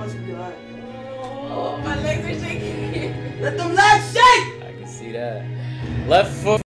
else would be like. Oh, my legs are shaking. Let them legs shake! I can see that. Left foot.